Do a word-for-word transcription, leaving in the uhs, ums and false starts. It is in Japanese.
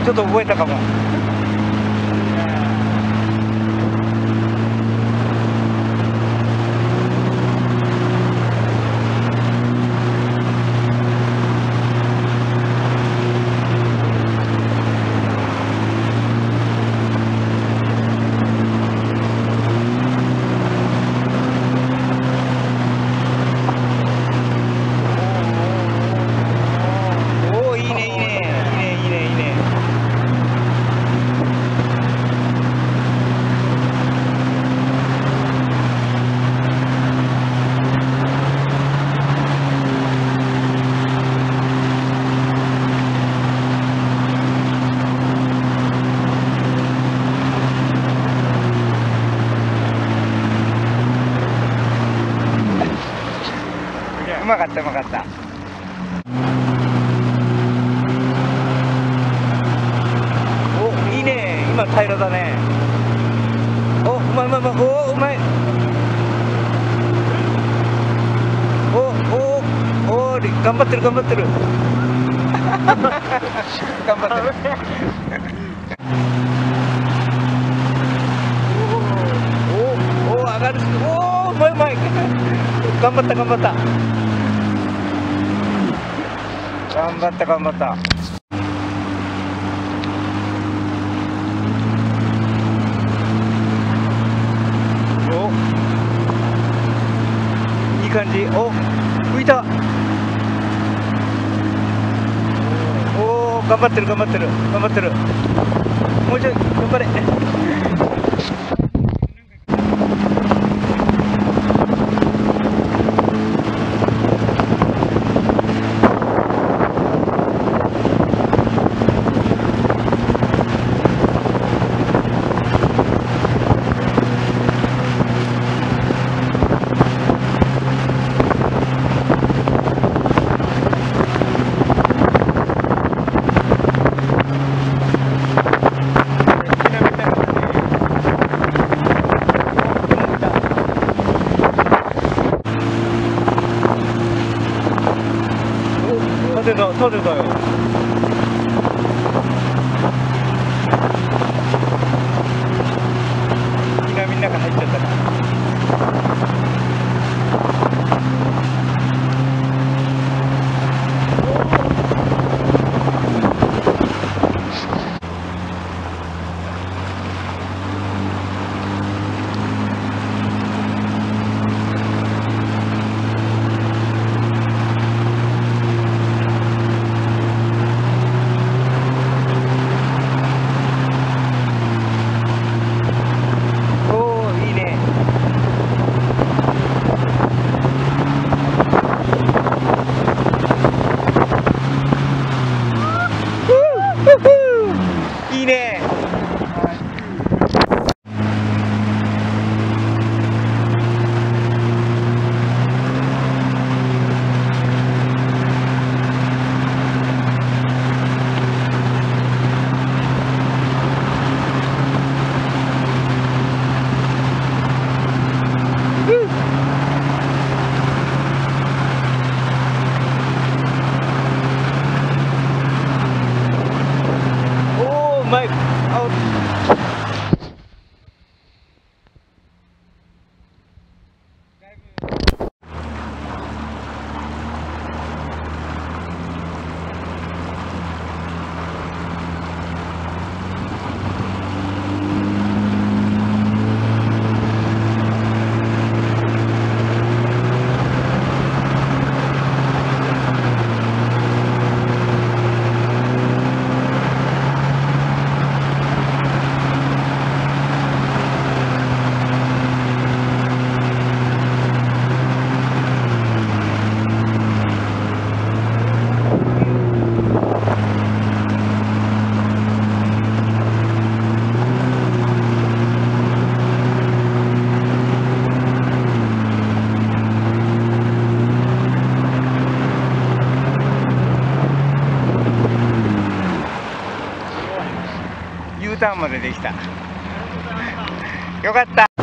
ちょっと覚えたかも。おお、いいねいいねいいねいいねいいねいいね。うまかったうまかった。お、いいね。今平らだね。お、うまいうまいうまい。お、うまい。お、お、お、頑張ってる頑張ってる。頑張ってる。お、お、上がる。お、うまいうまい。頑張った頑張った。頑張った頑張った。お、いい感じ。お、浮いた。おお、頑張ってる頑張ってる頑張ってる。もうちょい頑張れ。立てた立てたよ。南の中入っちゃったな。いいね。おお、うまい。U ターンまでできた。よかった。